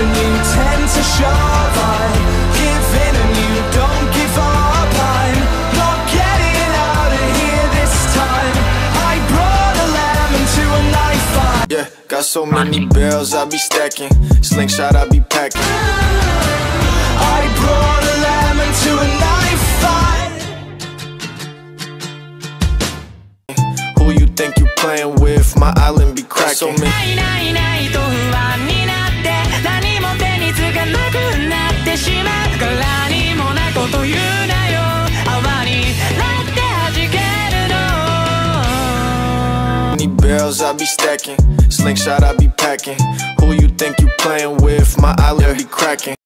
and you tend to shove. I give in and you don't give up. I'm not getting out of here this time. I brought a lemon to a knife fight. Yeah, got so many barrels I be stacking, slingshot I be packing. I brought a lemon to a knife fight. Who you think you playing with? My island be cracking. So many. Barrels I be stacking, slingshot I be packing. Who you think you playing with? My island be cracking.